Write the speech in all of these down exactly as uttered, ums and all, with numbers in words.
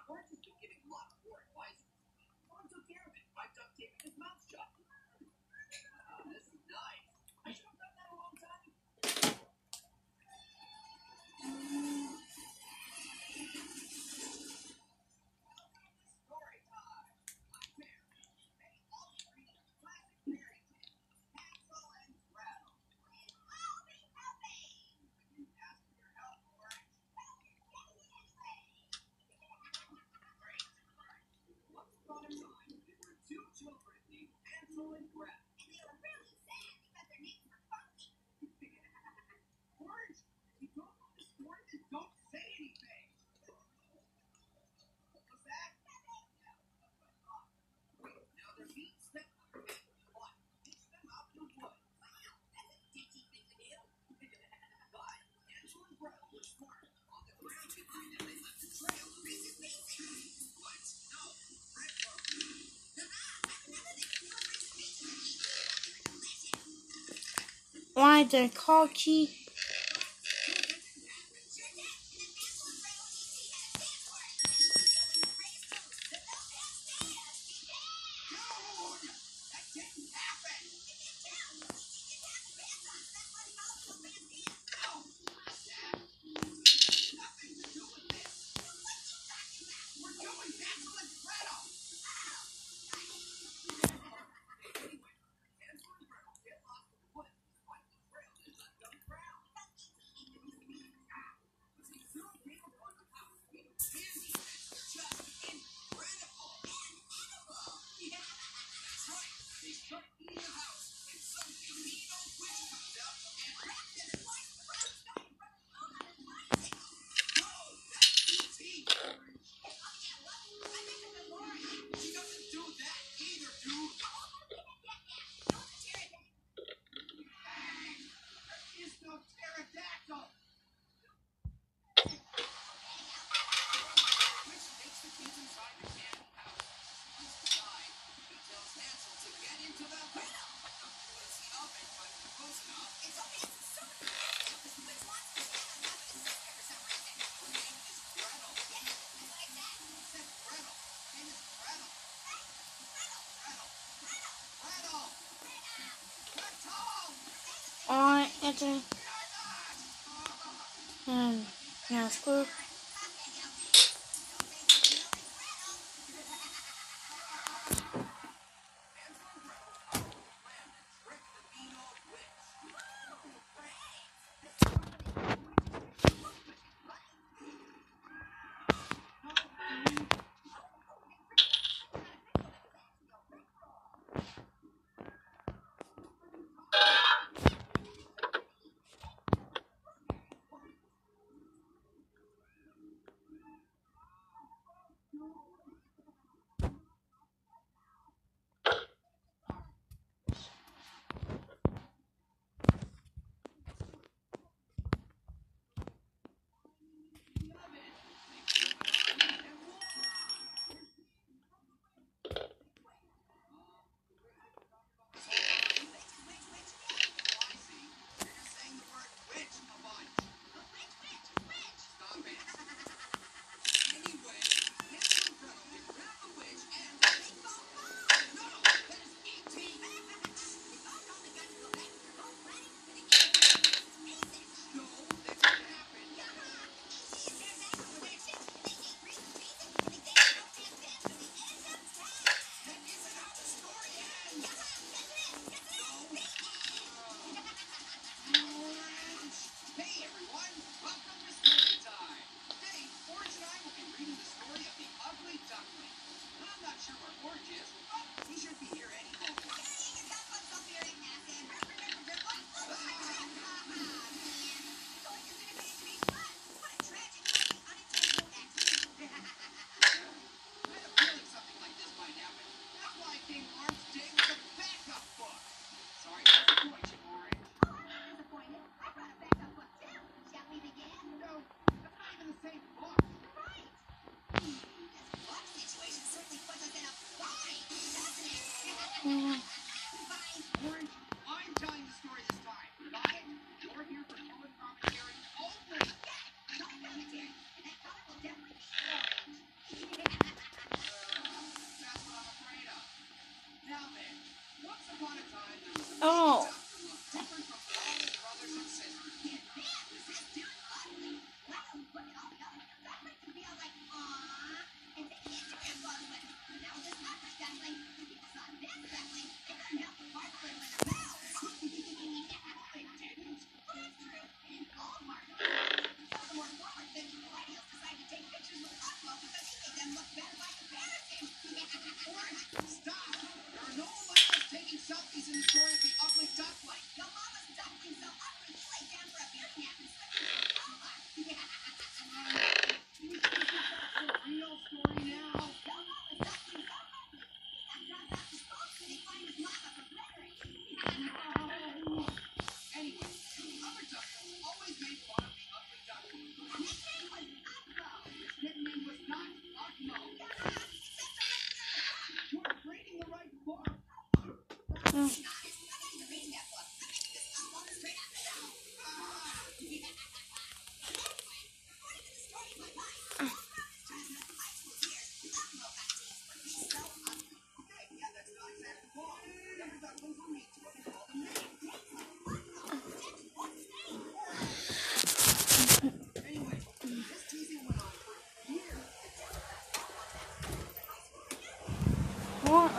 Why the cocky? I enter and now screw.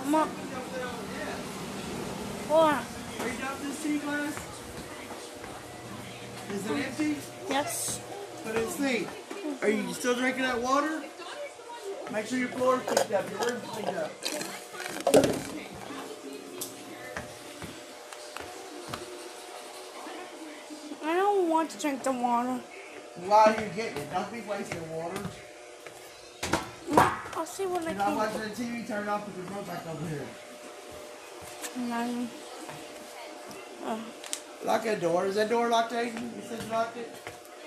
Ma, hold on. Are you done with this tea glass? Is it empty? Yes. But it's clean. Are you still drinking that water? Make sure your floor is cleaned up, your room's cleaned up. I don't want to drink the water. While you're getting it, don't be wasting water. I'll see what I You're not can. watching the T V, turn it off with the remote back over here. No. Uh, Lock that door. Is that door locked, Aiden? You said you locked it?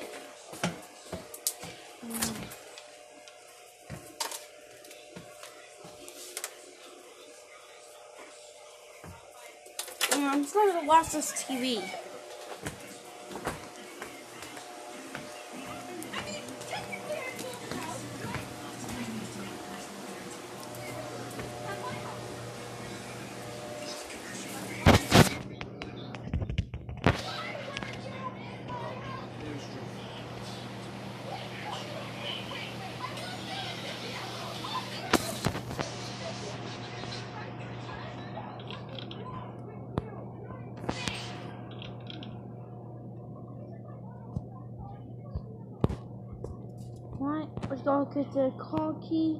I'm just gonna watch this T V. Right, let's go get the car key.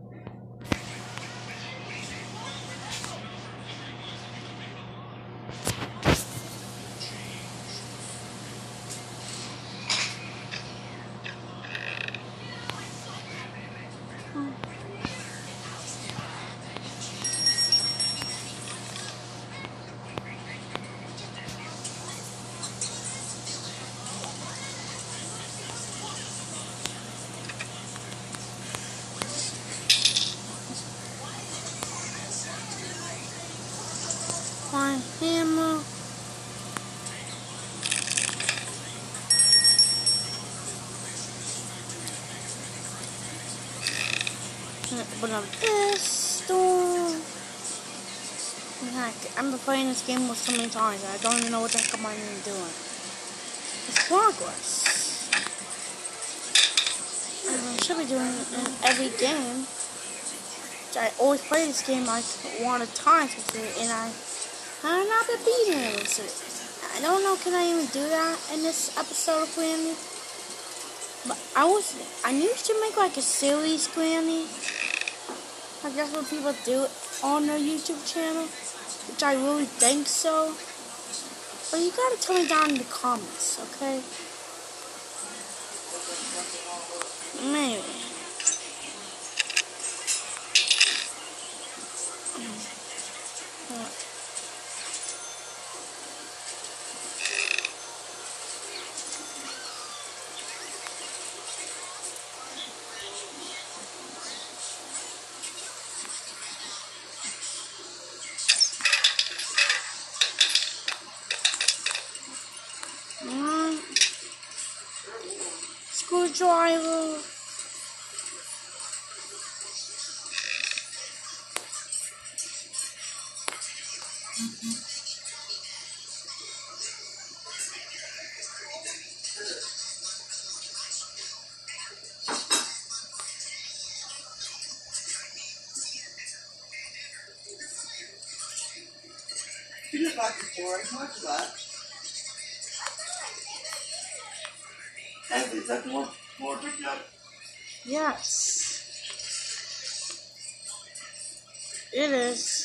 My hammer. Open up this door. Heck, I've been playing this game with so many times. I don't even know what the heck am I even doing. It's progress. I should be doing it in every game. I always play this game like one of times with it, and I have not been beating it. So I don't know, can I even do that in this episode of Granny? But I was, I knew you should make like a series, Granny. Like that's what people do on their YouTube channel, which I really think so. But you gotta tell me down in the comments, okay? Maybe. Mm. Screwdriver. You just locked the door. How much is that? Hey, is that door, door picked up? Yes. It is.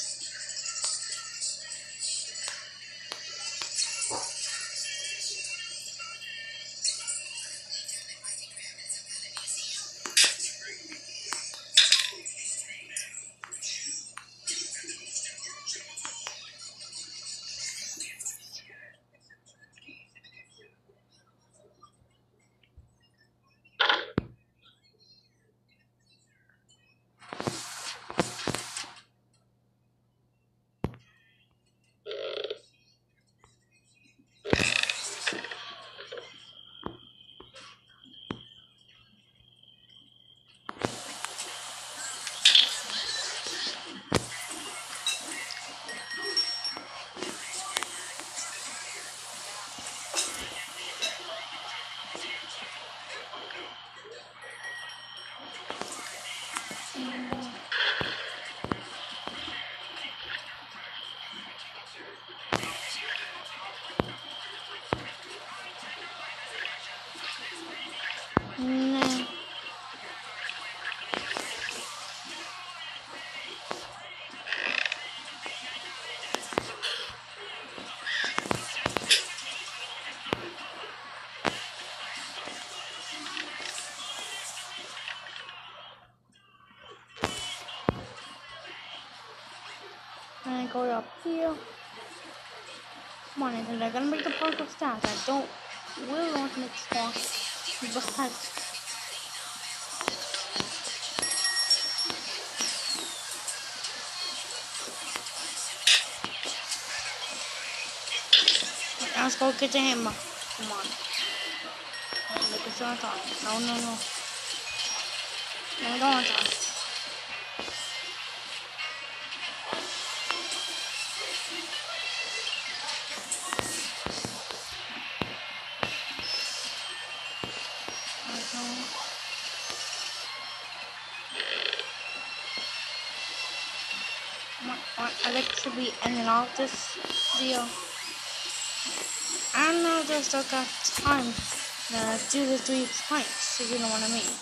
And go up here. Come on, Anthony, I'm gonna make the parkour stats. I don't really want to make small, but let's go get the hammer. Come on. Make it on time. No, no, no. No, don't want time. I think it should be ending off this video. I don't know if I still got time to do the three points, if you know what I mean.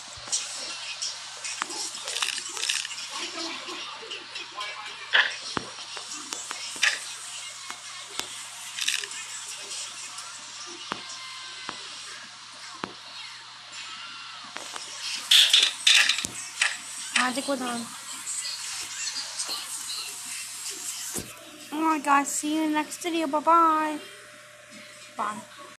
I think we're done. Alright guys, see you in the next video. Bye-bye. Bye.